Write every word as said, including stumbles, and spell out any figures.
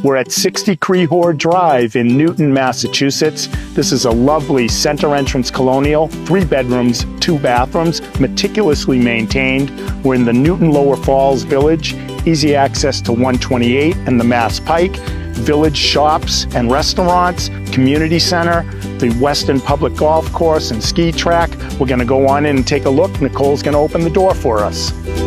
We're at sixty Crehore Drive in Newton, Massachusetts. This is a lovely center entrance colonial, three bedrooms, two bathrooms, meticulously maintained. We're in the Newton Lower Falls Village, easy access to one twenty-eight and the Mass Pike, village shops and restaurants, community center, the Weston Public Golf Course and ski track. We're gonna go on in and take a look. Nicole's gonna open the door for us.